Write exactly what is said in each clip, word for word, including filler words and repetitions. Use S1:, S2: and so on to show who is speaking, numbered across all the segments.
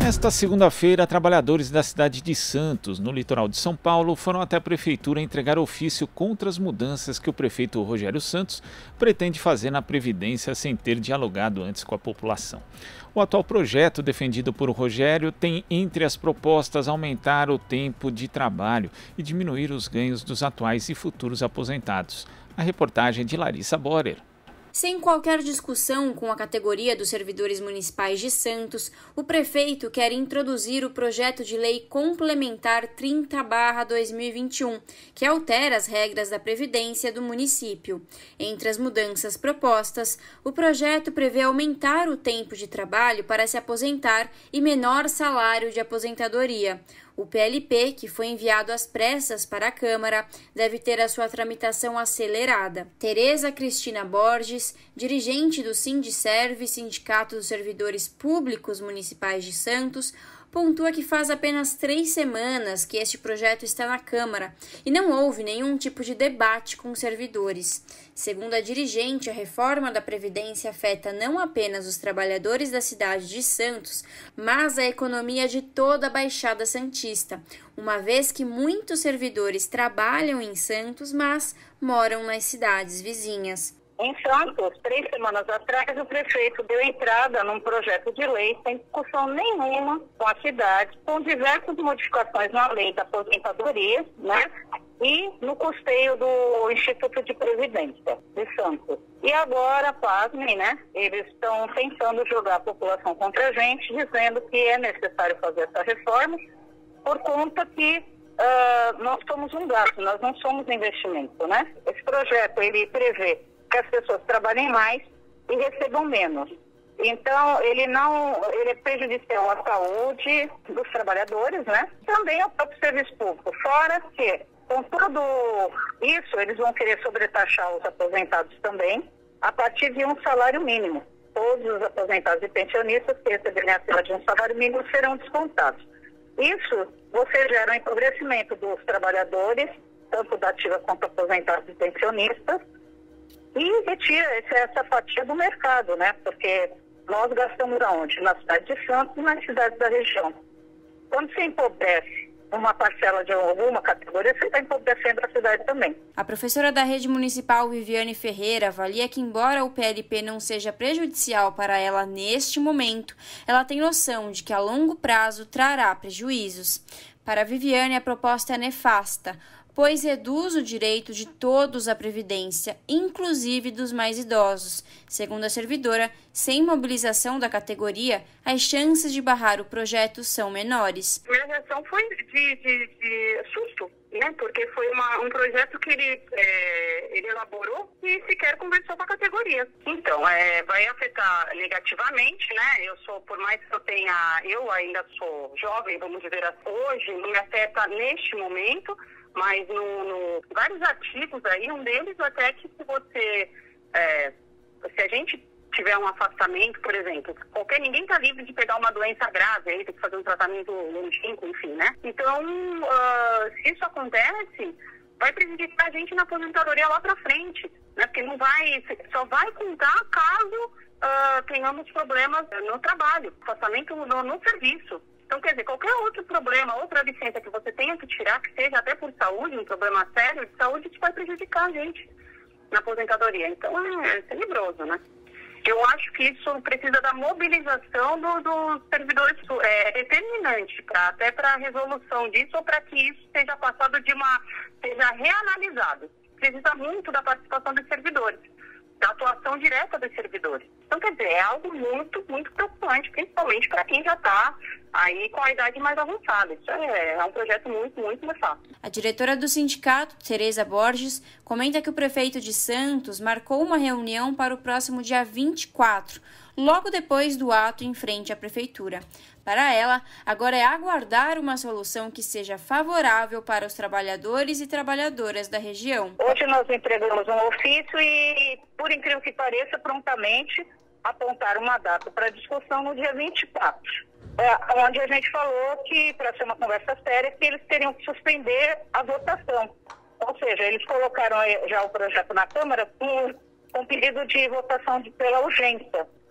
S1: Nesta segunda-feira, trabalhadores da cidade de Santos, no litoral de São Paulo, foram até a prefeitura entregar ofício contra as mudanças que o prefeito Rogério Santos pretende fazer na Previdência sem ter dialogado antes com a população. O atual projeto, defendido por Rogério, tem entre as propostas aumentar o tempo de trabalho e diminuir os ganhos dos atuais e futuros aposentados. A reportagem de Larissa Borer.
S2: Sem qualquer discussão com a categoria dos servidores municipais de Santos, o prefeito quer introduzir o projeto de lei complementar trinta barra dois mil e vinte e um, que altera as regras da Previdência do município. Entre as mudanças propostas, o projeto prevê aumentar o tempo de trabalho para se aposentar e menor salário de aposentadoria. O P L P, que foi enviado às pressas para a Câmara, deve ter a sua tramitação acelerada. Tereza Cristina Borges, dirigente do Sindiserve, Sindicato dos Servidores Públicos Municipais de Santos, pontua que faz apenas três semanas que este projeto está na Câmara e não houve nenhum tipo de debate com os servidores. Segundo a dirigente, a reforma da Previdência afeta não apenas os trabalhadores da cidade de Santos, mas a economia de toda a Baixada Santista, uma vez que muitos servidores trabalham em Santos, mas moram nas cidades vizinhas.
S3: Em Santos, três semanas atrás, o prefeito deu entrada num projeto de lei sem discussão nenhuma com a cidade, com diversas modificações na lei da aposentadoria, né, e no custeio do Instituto de Previdência de Santos. E agora, pasmem, né, eles estão tentando jogar a população contra a gente, dizendo que é necessário fazer essa reforma, por conta que uh, nós somos um gasto, nós não somos investimento, né? Esse projeto, ele prevê que as pessoas trabalhem mais e recebam menos. Então, ele não, ele é prejudicial à saúde dos trabalhadores, né? Também ao próprio serviço público. Fora que, com tudo isso, eles vão querer sobretaxar os aposentados também, a partir de um salário mínimo. Todos os aposentados e pensionistas que receberem acima de um salário mínimo serão descontados. Isso, você gera um empobrecimento dos trabalhadores, tanto da ativa quanto aposentados e pensionistas, e retira essa fatia do mercado, né? Porque nós gastamos aonde? Na cidade de Santos e nas cidades da região. Quando se empobrece uma parcela de alguma categoria, você está empobrecendo a cidade também.
S2: A professora da Rede Municipal, Viviane Ferreira, avalia que, embora o P L P não seja prejudicial para ela neste momento, ela tem noção de que a longo prazo trará prejuízos. Para a Viviane, a proposta é nefasta, pois reduz o direito de todos à Previdência, inclusive dos mais idosos. Segundo a servidora, sem mobilização da categoria, as chances de barrar o projeto são menores.
S3: A minha reação foi de, de, de susto, né? Porque foi uma, um projeto que ele, é, ele elaborou e sequer conversou com a categoria. Então, é, vai afetar negativamente, né? Eu sou, por mais que eu tenha, eu ainda sou jovem, vamos dizer assim, hoje não me afeta neste momento, mas no, no vários artigos aí, um deles até que se você, é, se a gente tiver um afastamento, por exemplo, qualquer, ninguém está livre de pegar uma doença grave, aí tem que fazer um tratamento longínquo, enfim, né? Então, uh, se isso acontece, vai prejudicar a gente na aposentadoria lá para frente, né? Porque não vai, só vai contar caso uh, tenhamos problemas no trabalho, afastamento no, no serviço. Então, quer dizer, qualquer outro problema, outra licença que você tenha que tirar, que seja até por saúde, um problema sério de saúde, que vai prejudicar a gente na aposentadoria. Então, é tenebroso, né? Eu acho que isso precisa da mobilização dos do servidores, é determinante, pra, até para a resolução disso, ou para que isso seja passado de uma, seja reanalisado. Precisa muito da participação dos servidores, da atuação direta dos servidores. Então, quer dizer, é algo muito, muito preocupante, principalmente para quem já está aí com a idade mais avançada. Isso é, é um projeto muito, muito nefasto.
S2: A diretora do sindicato, Tereza Borges, comenta que o prefeito de Santos marcou uma reunião para o próximo dia vinte e quatro, logo depois do ato em frente à prefeitura. Para ela, agora é aguardar uma solução que seja favorável para os trabalhadores e trabalhadoras da região.
S3: Hoje nós entregamos um ofício e, por incrível que pareça, prontamente apontaram uma data para discussão no dia vinte e quatro. É, onde a gente falou que, para ser uma conversa séria, que eles teriam que suspender a votação. Ou seja, eles colocaram já o projeto na Câmara com, com pedido de votação de, pela urgência.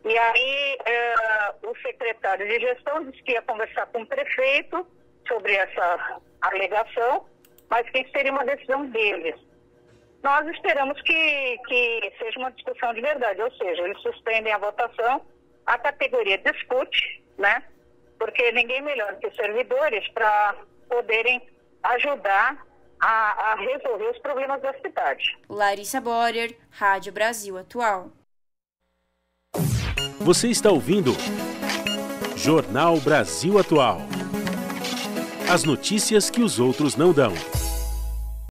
S3: E aí uh, o secretário de gestão disse que ia conversar com o prefeito sobre essa alegação, mas que seria uma decisão deles. Nós esperamos que, que seja uma discussão de verdade, ou seja, eles suspendem a votação, a categoria discute, né? Porque ninguém melhor que os servidores para poderem ajudar a, a resolver os problemas da cidade.
S2: Larissa Borer, Rádio Brasil Atual.
S4: Você está ouvindo Jornal Brasil Atual. As notícias que os outros não dão.